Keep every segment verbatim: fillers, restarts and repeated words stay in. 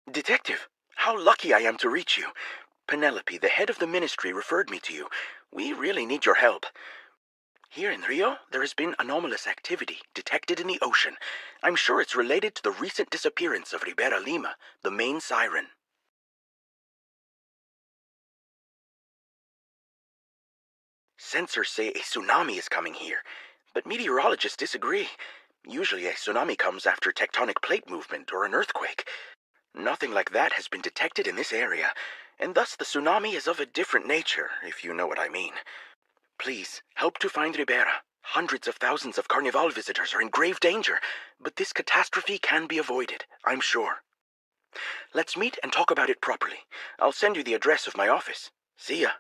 Detective, how lucky I am to reach you. Penelope, the head of the ministry, referred me to you. We really need your help. Here in Rio, there has been anomalous activity detected in the ocean. I'm sure it's related to the recent disappearance of Ribera Lima, the main siren. Sensors say a tsunami is coming here, but meteorologists disagree. Usually a tsunami comes after tectonic plate movement or an earthquake. Nothing like that has been detected in this area, and thus the tsunami is of a different nature, if you know what I mean. Please, help to find Ribera. Hundreds of thousands of Carnival visitors are in grave danger, but this catastrophe can be avoided, I'm sure. Let's meet and talk about it properly. I'll send you the address of my office. See ya.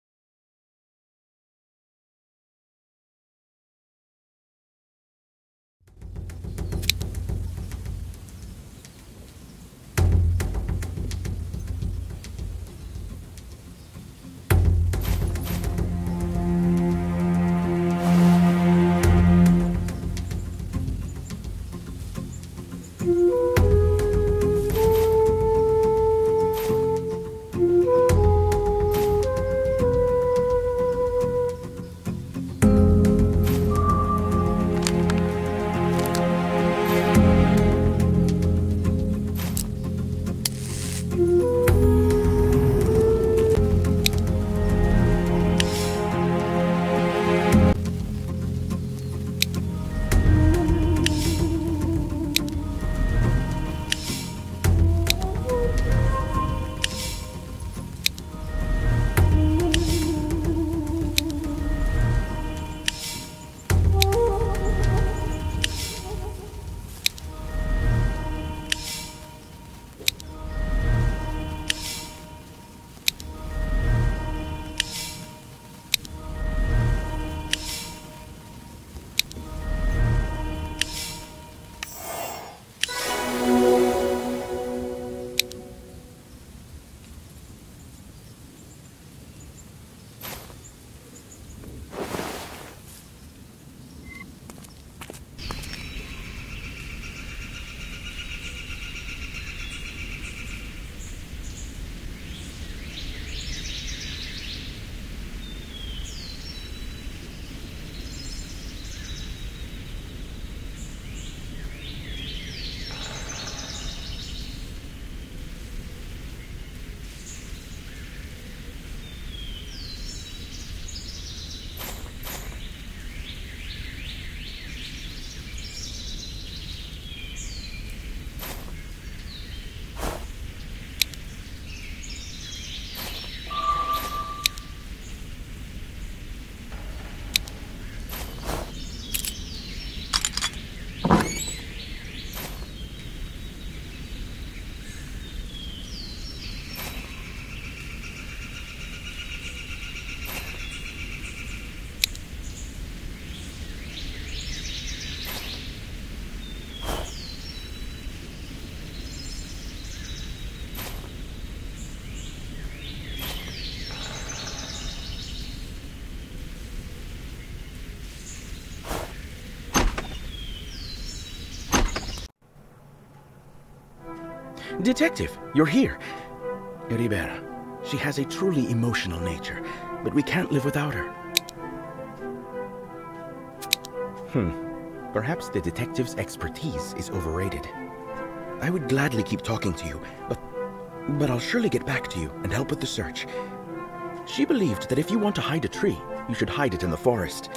Detective, you're here. Ribera. She has a truly emotional nature, but we can't live without her. Hmm. Perhaps the detective's expertise is overrated. I would gladly keep talking to you, but, but I'll surely get back to you and help with the search. She believed that if you want to hide a tree, you should hide it in the forest.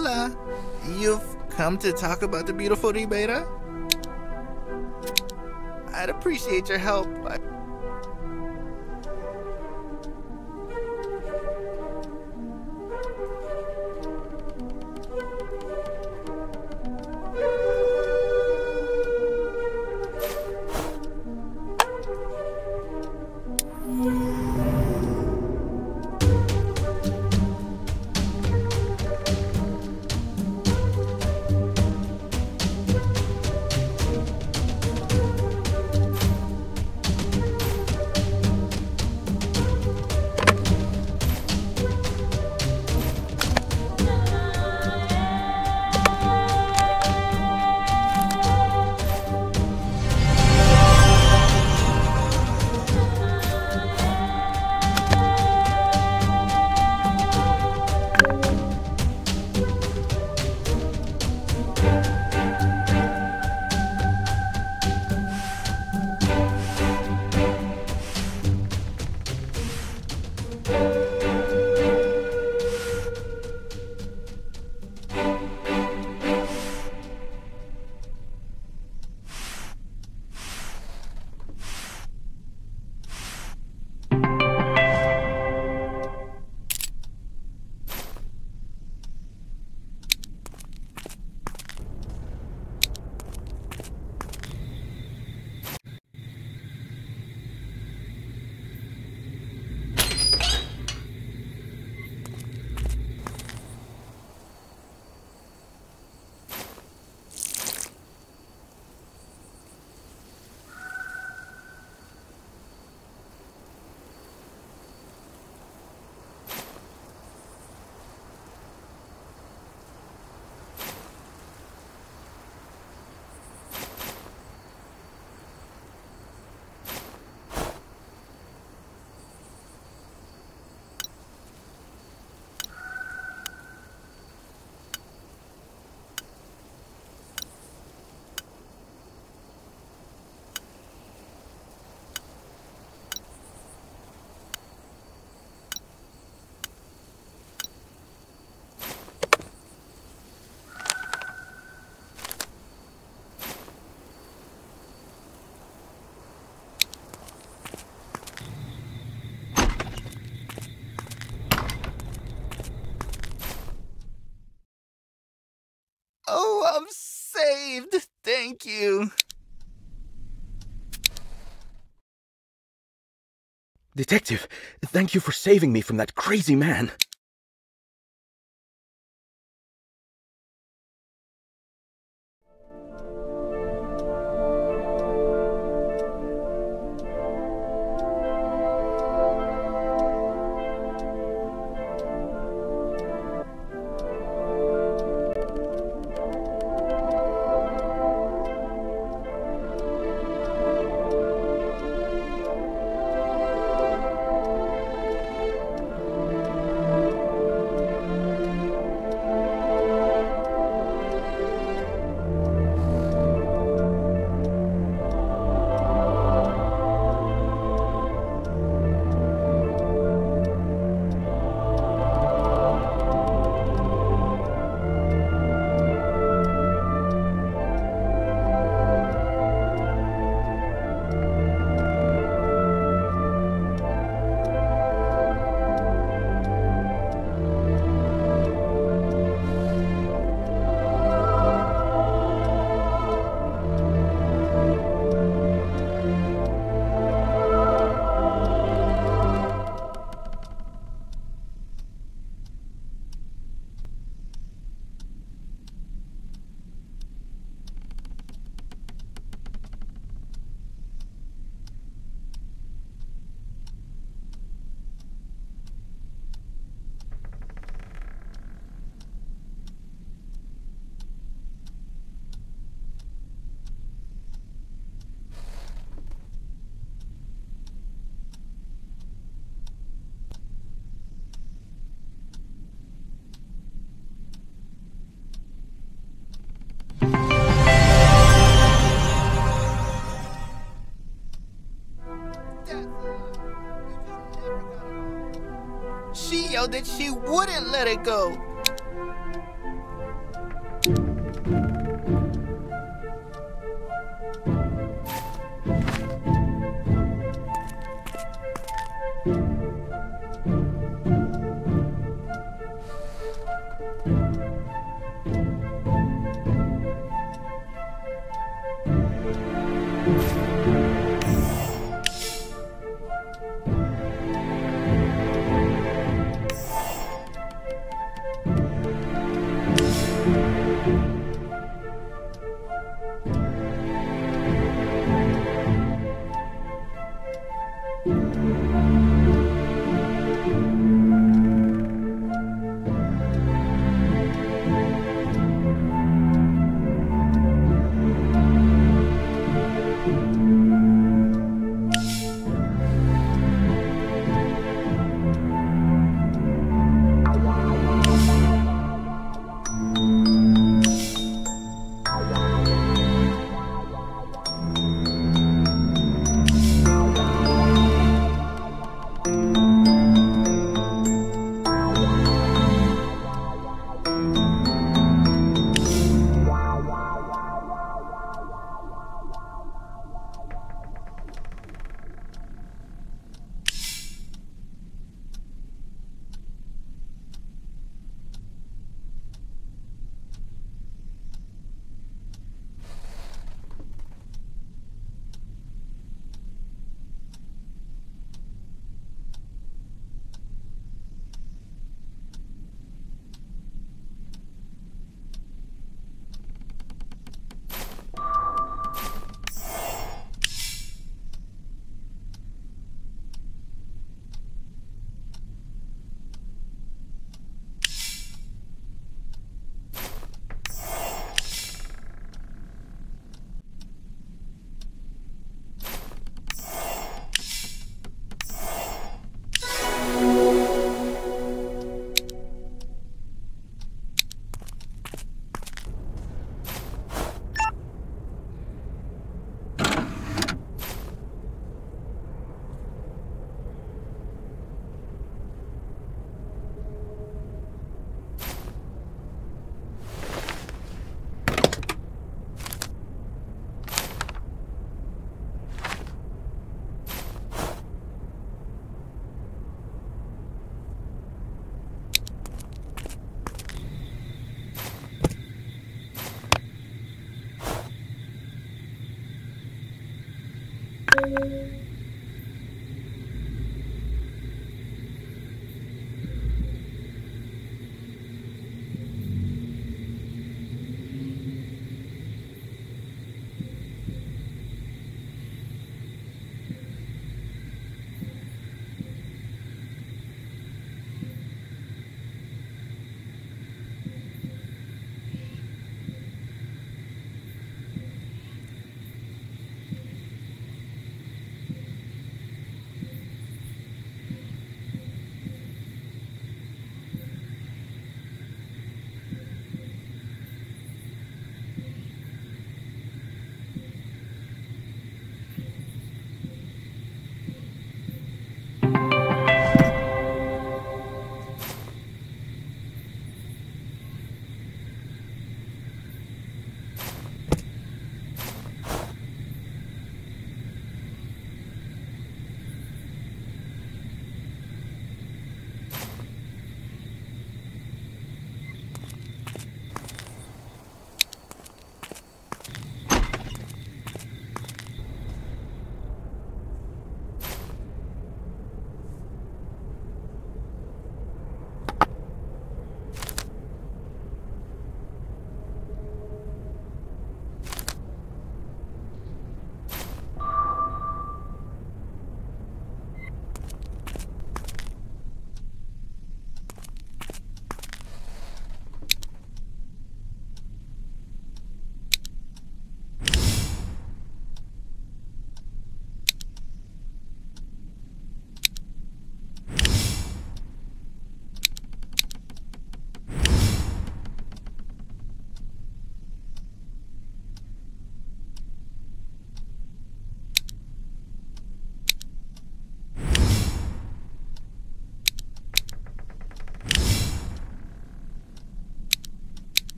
Hola. You've come to talk about the beautiful Ribera? I'd appreciate your help. I Oh, I'm saved. Thank you. Detective, thank you for saving me from that crazy man. She yelled that she wouldn't let it go.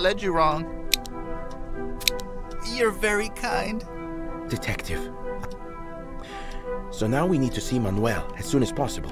led you wrong. You're very kind. Detective. So now we need to see Manuel as soon as possible.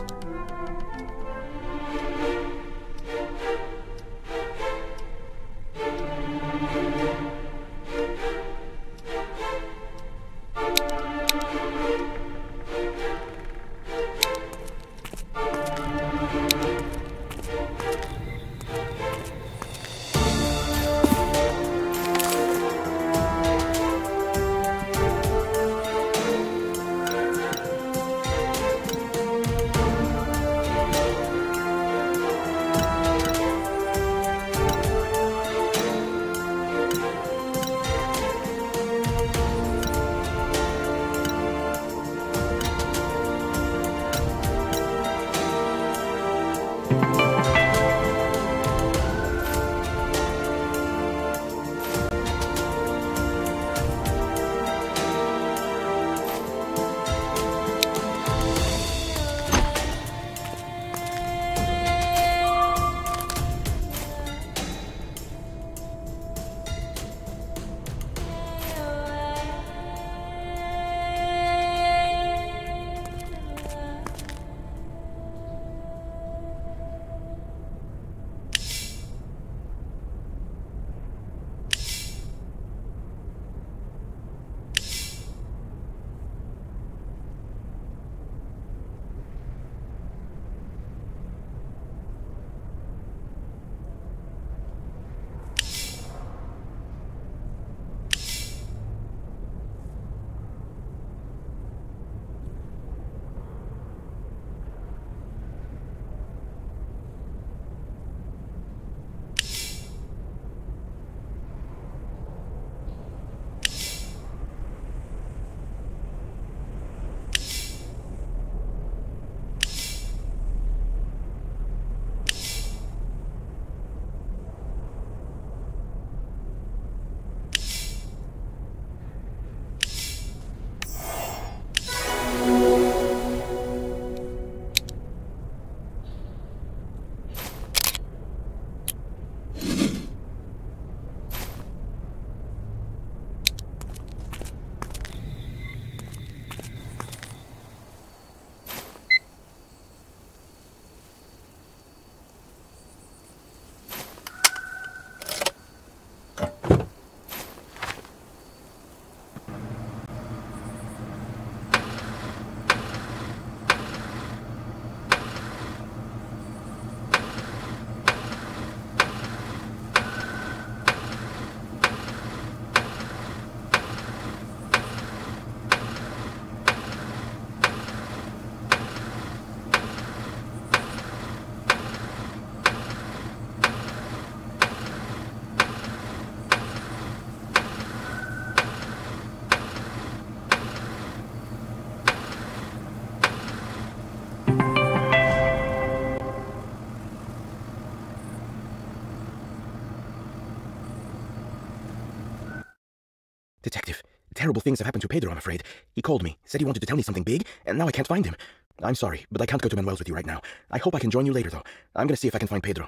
Detective, terrible things have happened to Pedro, I'm afraid. He called me, said he wanted to tell me something big, and now I can't find him. I'm sorry, but I can't go to Manuel's with you right now. I hope I can join you later, though. I'm gonna see if I can find Pedro.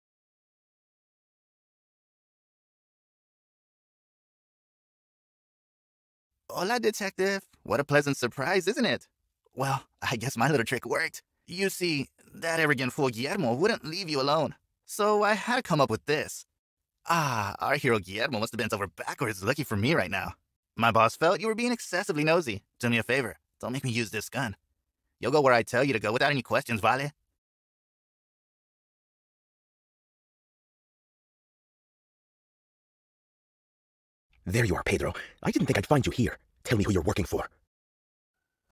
Hola, Detective. What a pleasant surprise, isn't it? Well, I guess my little trick worked. You see, that arrogant fool Guillermo wouldn't leave you alone. So I had to come up with this. Ah, our hero Guillermo must have bent over backwards looking for me right now. My boss felt you were being excessively nosy. Do me a favor. Don't make me use this gun. You'll go where I tell you to go without any questions, vale? There you are, Pedro. I didn't think I'd find you here. Tell me who you're working for.